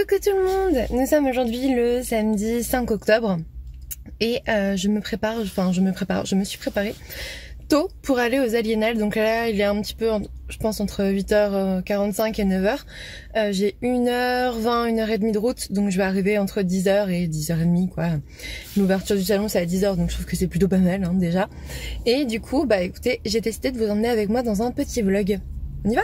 Coucou tout le monde, nous sommes aujourd'hui le samedi 5 octobre et je me suis préparée tôt pour aller aux Aliénales. Donc là il est un petit peu, je pense entre 8h45 et 9h. J'ai 1h20, 1h30 de route, donc je vais arriver entre 10h et 10h30 quoi. L'ouverture du salon c'est à 10h, donc je trouve que c'est plutôt pas mal hein, déjà. Et du coup bah écoutez, j'ai décidé de vous emmener avec moi dans un petit vlog. On y va ?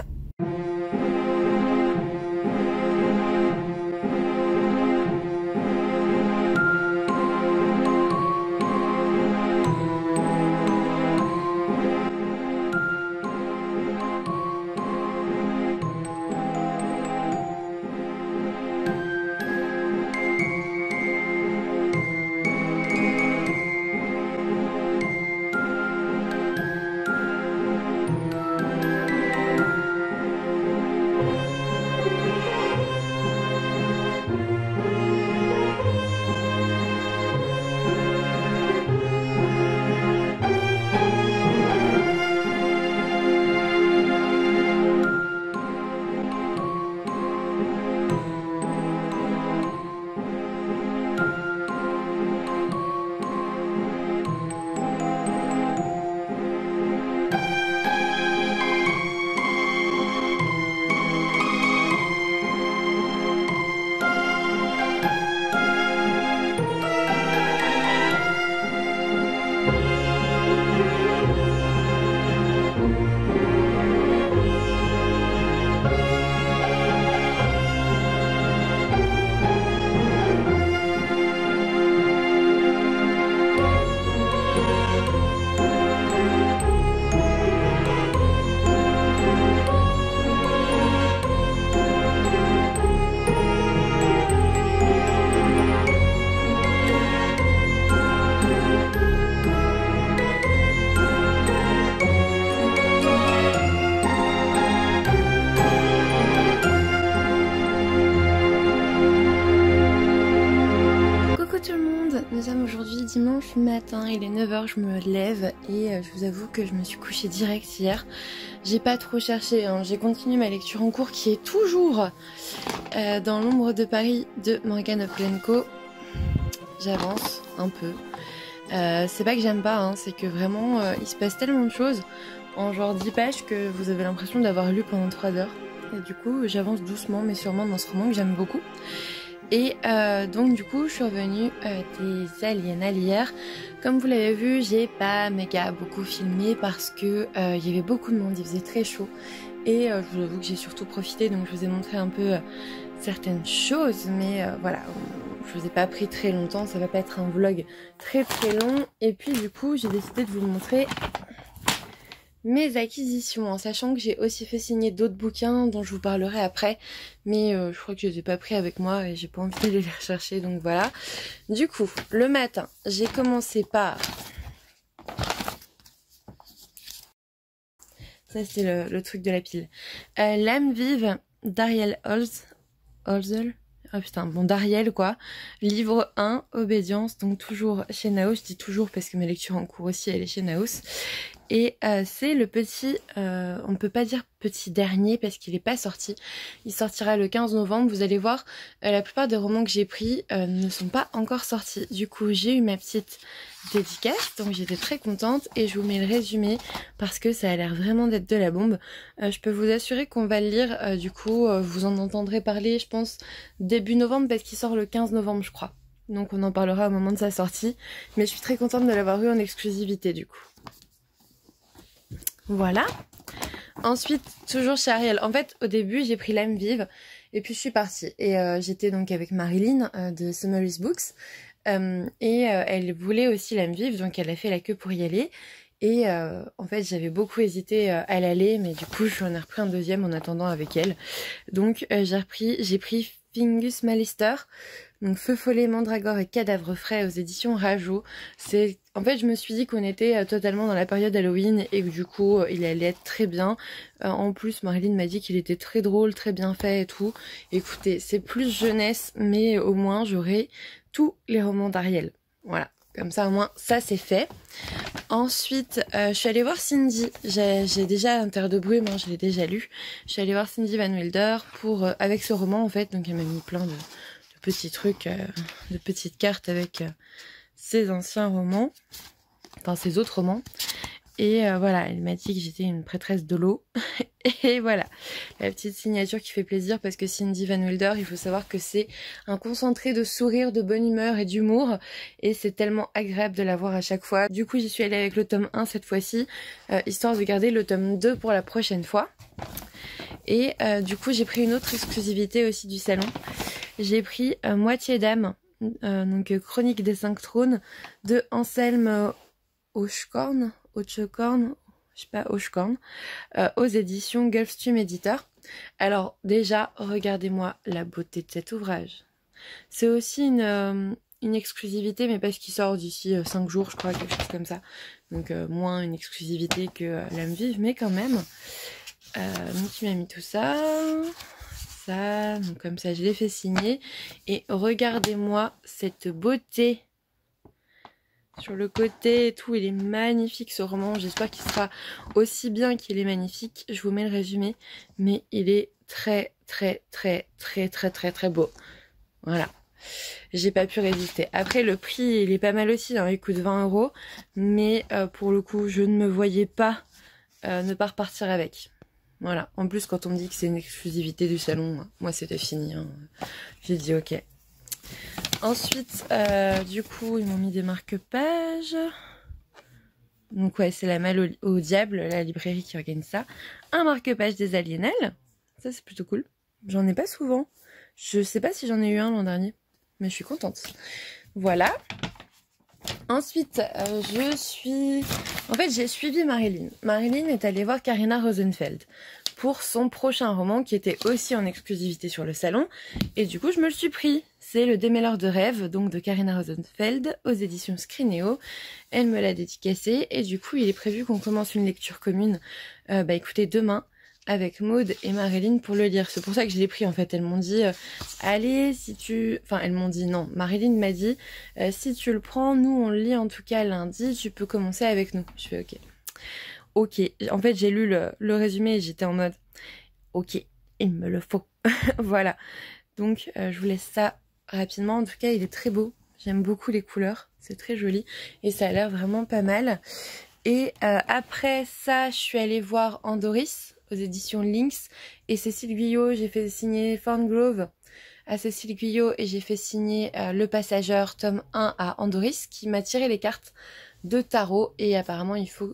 Nous sommes aujourd'hui dimanche matin, il est 9h, je me lève et je vous avoue que je me suis couchée direct hier. J'ai pas trop cherché, hein. J'ai continué ma lecture en cours qui est toujours dans l'ombre de Paris de Morgane Oplenko. J'avance un peu. C'est pas que j'aime pas, hein, c'est que vraiment il se passe tellement de choses en genre 10 pages que vous avez l'impression d'avoir lu pendant 3 heures. Et du coup j'avance doucement mais sûrement dans ce roman que j'aime beaucoup. Et donc du coup je suis revenue des Aliénales hier. Comme vous l'avez vu, j'ai pas méga beaucoup filmé parce que il y avait beaucoup de monde, il faisait très chaud. Et je vous avoue que j'ai surtout profité, donc je vous ai montré un peu certaines choses. Mais voilà, je vous ai pas pris très longtemps, ça va pas être un vlog très long. Et puis du coup j'ai décidé de vous montrer mes acquisitions, en sachant que j'ai aussi fait signer d'autres bouquins dont je vous parlerai après, mais je crois que je les ai pas pris avec moi et j'ai pas envie d'aller les rechercher, donc voilà. Du coup, le matin, j'ai commencé par... Ça c'est le truc de la pile. L'âme vive d'Ariel Holzel. Ah putain, bon d'Ariel quoi. Livre 1, Obédience, donc toujours chez Naos, je dis toujours parce que ma lecture en cours aussi elle est chez Naos. Et c'est le petit, on ne peut pas dire petit dernier parce qu'il n'est pas sorti. Il sortira le 15 novembre, vous allez voir, la plupart des romans que j'ai pris ne sont pas encore sortis. Du coup j'ai eu ma petite dédicace, donc j'étais très contente et je vous mets le résumé parce que ça a l'air vraiment d'être de la bombe. Je peux vous assurer qu'on va le lire, du coup vous en entendrez parler je pense début novembre parce qu'il sort le 15 novembre je crois. Donc on en parlera au moment de sa sortie, mais je suis très contente de l'avoir eu en exclusivité du coup. Voilà. Ensuite, toujours chez Ariel. En fait, au début, j'ai pris l'âme vive et puis je suis partie. Et j'étais donc avec Marilyn de Summary's Books. Elle voulait aussi l'âme vive, donc elle a fait la queue pour y aller. Et en fait, j'avais beaucoup hésité à l'aller, mais du coup, j'en ai repris un deuxième en attendant avec elle. Donc j'ai pris Fingus Malister. Donc Feu follet, Mandragore et Cadavre frais aux éditions Rajo. En fait je me suis dit qu'on était totalement dans la période Halloween et que du coup il allait être très bien. En plus Marilyn m'a dit qu'il était très drôle, très bien fait et tout. Écoutez, c'est plus jeunesse mais au moins j'aurai tous les romans d'Ariel. Voilà. Comme ça au moins ça c'est fait. Ensuite je suis allée voir Cindy, j'ai déjà Terre de brume, hein, je l'ai déjà lu. Je suis allée voir Cindy Van Wilder pour avec ce roman en fait, donc elle m'a mis plein de petits trucs, de petites cartes avec ses anciens romans, enfin ses autres romans. Et voilà, elle m'a dit que j'étais une prêtresse de l'eau. Et voilà, la petite signature qui fait plaisir parce que Cindy Van Wilder, il faut savoir que c'est un concentré de sourire, de bonne humeur et d'humour. Et c'est tellement agréable de la voir à chaque fois. Du coup, j'y suis allée avec le tome 1 cette fois-ci, histoire de garder le tome 2 pour la prochaine fois. Et du coup, j'ai pris une autre exclusivité aussi du salon. J'ai pris Moitié d'âme, donc Chronique des 5 trônes de Anselme Hochkorn, je sais pas, Hochkorn, aux éditions Gulfstream Editor. Alors déjà, regardez-moi la beauté de cet ouvrage. C'est aussi une exclusivité, mais parce qu'il sort d'ici 5 jours, je crois, quelque chose comme ça. Donc moins une exclusivité que L'âme vive, mais quand même. Donc il m'a mis tout ça, donc comme ça je l'ai fait signer. Et regardez-moi cette beauté. Sur le côté et tout, il est magnifique ce roman. J'espère qu'il sera aussi bien qu'il est magnifique. Je vous mets le résumé. Mais il est très beau. Voilà. J'ai pas pu résister. Après, le prix, il est pas mal aussi. Hein. Il coûte 20 €. Mais pour le coup, je ne me voyais pas ne pas repartir avec. Voilà. En plus, quand on me dit que c'est une exclusivité du salon, moi c'était fini. Hein. J'ai dit ok. Ensuite, du coup, ils m'ont mis des marque-pages. Donc ouais, c'est la Malle au diable, la librairie qui organise ça. Un marque-page des Aliénales. Ça, c'est plutôt cool. J'en ai pas souvent. Je sais pas si j'en ai eu un l'an dernier. Mais je suis contente. Voilà. Ensuite, En fait, j'ai suivi Marilyn. Marilyn est allée voir Karina Rosenfeld pour son prochain roman qui était aussi en exclusivité sur le salon. Et du coup, je me le suis pris. C'est Le Démêleur de rêves, donc de Karina Rosenfeld, aux éditions Scrineo. Elle me l'a dédicacé et du coup, il est prévu qu'on commence une lecture commune, écoutez, demain, avec Maud et Marilyn pour le lire. C'est pour ça que je l'ai pris en fait. Elles m'ont dit, allez, si tu... Enfin, elles m'ont dit non. Marilyn m'a dit, si tu le prends, nous on le lit en tout cas lundi, tu peux commencer avec nous. Je fais ok. Ok. En fait, j'ai lu le résumé et j'étais en mode, ok, il me le faut. Voilà. Donc, je vous laisse ça rapidement. En tout cas, il est très beau. J'aime beaucoup les couleurs. C'est très joli. Et ça a l'air vraiment pas mal. Et après ça, je suis allée voir Andoris aux éditions Lynx et Cécile Guyot. J'ai fait signer Thorngrove à Cécile Guyot et j'ai fait signer Le Passageur tome 1 à Andoris qui m'a tiré les cartes de tarot. Et apparemment, il faut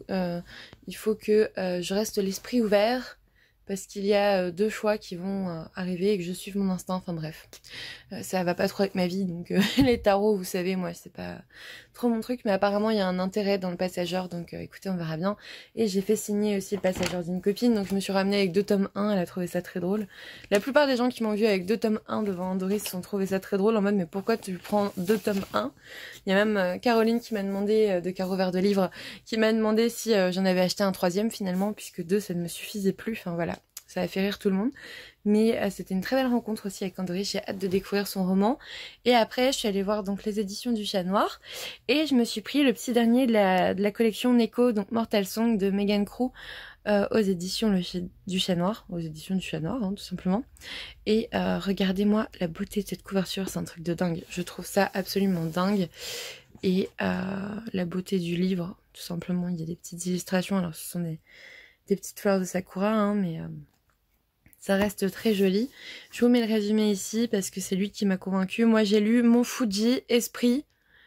que je reste l'esprit ouvert parce qu'il y a 2 choix qui vont arriver et que je suive mon instinct. Enfin bref, ça va pas trop avec ma vie, donc les tarots, vous savez, moi c'est pas trop mon truc, mais apparemment il y a un intérêt dans Le Passageur, donc écoutez, on verra bien. Et j'ai fait signer aussi Le Passageur d'une copine, donc je me suis ramenée avec 2 tomes 1, elle a trouvé ça très drôle. La plupart des gens qui m'ont vu avec 2 tomes 1 devant Andoris ont trouvé ça très drôle, en mode mais pourquoi tu prends 2 tomes 1? Il y a même Caroline qui m'a demandé, de Caro Vert de Livre, qui m'a demandé si j'en avais acheté un 3e finalement, puisque 2 ça ne me suffisait plus, enfin voilà. Ça a fait rire tout le monde. Mais c'était une très belle rencontre aussi avec Andoris. J'ai hâte de découvrir son roman. Et après, je suis allée voir donc les éditions du Chat Noir. Et je me suis pris le petit dernier de la collection Neko, donc Mortal Song de Megan Crew, aux éditions du Chat Noir. Aux éditions du Chat Noir, hein, tout simplement. Et regardez-moi la beauté de cette couverture. C'est un truc de dingue. Je trouve ça absolument dingue. Et la beauté du livre, tout simplement. Il y a des petites illustrations. Alors, ce sont des petites fleurs de sakura, hein, mais... ça reste très joli. Je vous mets le résumé ici parce que c'est lui qui m'a convaincue. Moi, j'ai lu Mont Fuji, Esprit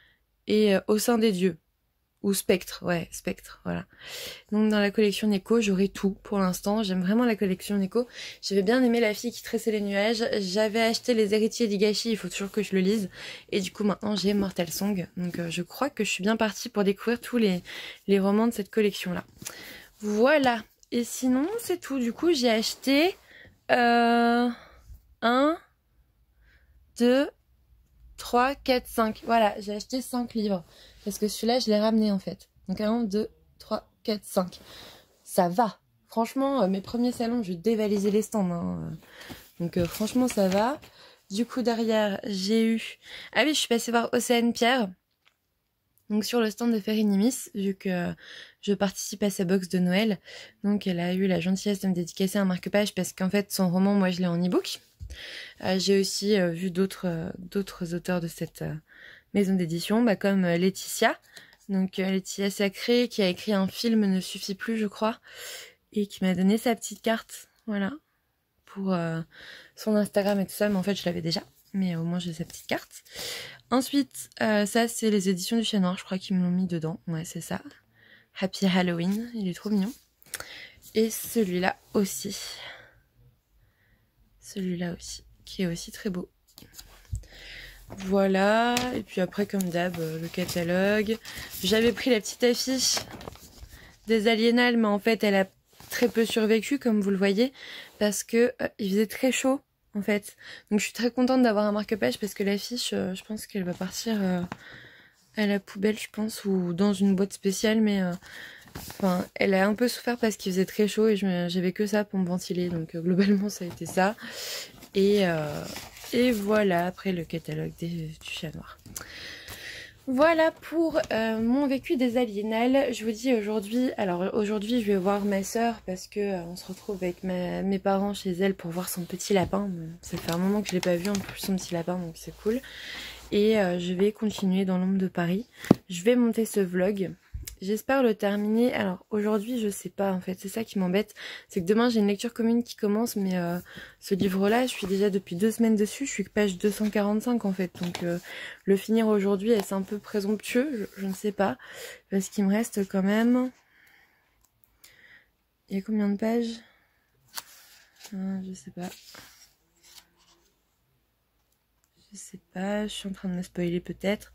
et Au sein des dieux. Ou Spectre, ouais, Spectre, voilà. Donc dans la collection Neko, j'aurai tout pour l'instant. J'aime vraiment la collection Neko. J'avais bien aimé La fille qui tressait les nuages. J'avais acheté Les héritiers d'Higashi, il faut toujours que je le lise. Et du coup, maintenant, j'ai Mortal Song. Donc je crois que je suis bien partie pour découvrir tous les romans de cette collection-là. Voilà. Et sinon, c'est tout. Du coup, j'ai acheté... 1, 2, 3, 4, 5. Voilà, j'ai acheté 5 livres. Parce que celui-là, je l'ai ramené en fait. Donc 1, 2, 3, 4, 5. Ça va. Franchement, mes premiers salons, je dévalisais les stands. Hein. Donc franchement, ça va. Du coup, derrière, j'ai eu... Ah oui, je suis passée voir Océane Pierre. Donc sur le stand de Ferinimis, vu que je participe à sa box de Noël, donc elle a eu la gentillesse de me dédicacer un marque-page parce qu'en fait son roman, moi je l'ai en e-book. J'ai aussi vu d'autres auteurs de cette maison d'édition, comme Laetitia. Donc Laetitia Sacré qui a écrit un film Ne suffit plus, je crois, et qui m'a donné sa petite carte, voilà, pour son Instagram et tout ça, mais en fait je l'avais déjà, mais au moins j'ai sa petite carte. Ensuite, ça c'est les éditions du Chat Noir, je crois qu'ils me l'ont mis dedans, ouais c'est ça. Happy Halloween, il est trop mignon. Et celui-là aussi. Celui-là aussi, qui est aussi très beau. Voilà, et puis après comme d'hab, le catalogue. J'avais pris la petite affiche des Aliénales, mais en fait elle a très peu survécu comme vous le voyez, parce que il faisait très chaud en fait. Donc je suis très contente d'avoir un marque-page parce que l'affiche, je pense qu'elle va partir à la poubelle, je pense, ou dans une boîte spéciale, mais enfin, elle a un peu souffert parce qu'il faisait très chaud et j'avais que ça pour me ventiler, donc globalement ça a été ça. Et voilà, après le catalogue du Chat Noir. Voilà pour mon vécu des Aliénales. Je vous dis aujourd'hui, alors aujourd'hui je vais voir ma soeur parce que on se retrouve avec mes parents chez elle pour voir son petit lapin. Ça fait un moment que je l'ai pas vu en plus son petit lapin, donc c'est cool. Et je vais continuer dans l'ombre de Paris. Je vais monter ce vlog. J'espère le terminer. Alors aujourd'hui je sais pas en fait, c'est ça qui m'embête. C'est que demain j'ai une lecture commune qui commence, mais ce livre là je suis déjà depuis 2 semaines dessus. Je suis que page 245 en fait. Donc le finir aujourd'hui est-ce un peu présomptueux, je ne sais pas. Parce qu'il me reste quand même... Il y a combien de pages? Je sais pas. Je sais pas, je suis en train de me spoiler peut-être.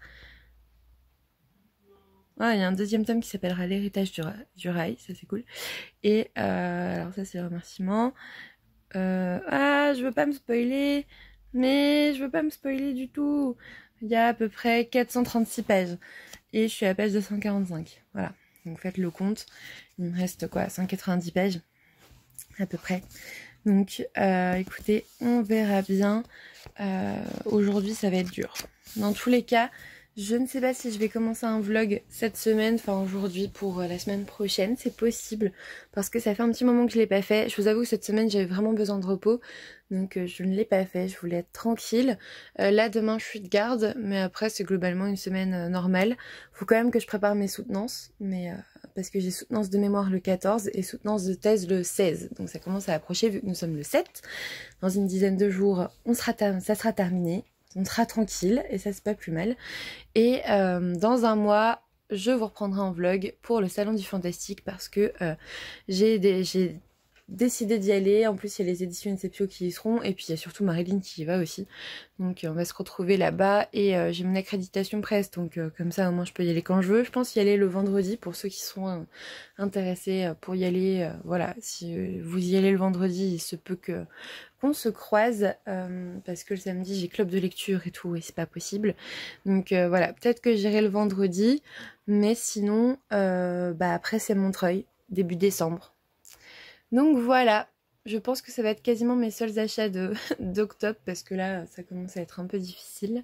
Ah, il y a un deuxième tome qui s'appellera L'héritage du rail, ça c'est cool. Et alors ça c'est le remerciement. Je veux pas me spoiler, mais je veux pas me spoiler du tout. Il y a à peu près 436 pages. Et je suis à la page 245. Voilà, donc faites le compte. Il me reste quoi, 190 pages à peu près. Donc écoutez, on verra bien. Aujourd'hui ça va être dur. Dans tous les cas, je ne sais pas si je vais commencer un vlog cette semaine, enfin aujourd'hui pour la semaine prochaine, c'est possible parce que ça fait un petit moment que je l'ai pas fait. Je vous avoue que cette semaine j'avais vraiment besoin de repos, donc je ne l'ai pas fait, je voulais être tranquille. Là demain je suis de garde, mais après c'est globalement une semaine normale. Faut quand même que je prépare mes soutenances, mais parce que j'ai soutenance de mémoire le 14 et soutenance de thèse le 16, donc ça commence à approcher vu que nous sommes le 7. Dans une dizaine de jours ça sera terminé. On sera tranquille et ça c'est pas plus mal. Et dans un mois, je vous reprendrai en vlog pour le salon du fantastique parce que j'ai décidé d'y aller. En plus il y a les éditions Inceptio qui y seront et puis il y a surtout Marilyn qui y va aussi. Donc on va se retrouver là-bas et j'ai mon accréditation presse, donc comme ça au moins je peux y aller quand je veux. Je pense y aller le vendredi pour ceux qui sont intéressés pour y aller. Voilà, si vous y allez le vendredi, il se peut que qu'on se croise parce que le samedi j'ai club de lecture et tout et c'est pas possible. Donc voilà, peut-être que j'irai le vendredi, mais sinon après c'est Montreuil, début décembre. Donc voilà, je pense que ça va être quasiment mes seuls achats d'octobre parce que là ça commence à être un peu difficile.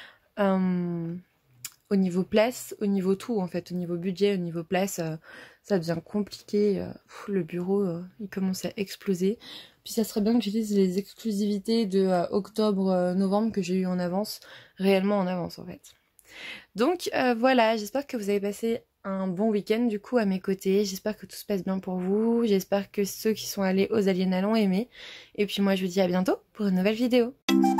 Au niveau place, au niveau tout en fait, au niveau budget, au niveau place, ça devient compliqué. Le bureau il commence à exploser. Puis ça serait bien que j'utilise les exclusivités de octobre-novembre que j'ai eu en avance, réellement en avance en fait. Donc voilà, j'espère que vous avez passé un bon week-end du coup à mes côtés. J'espère que tout se passe bien pour vous. J'espère que ceux qui sont allés aux Aliénales ont aimé. Et puis moi je vous dis à bientôt pour une nouvelle vidéo.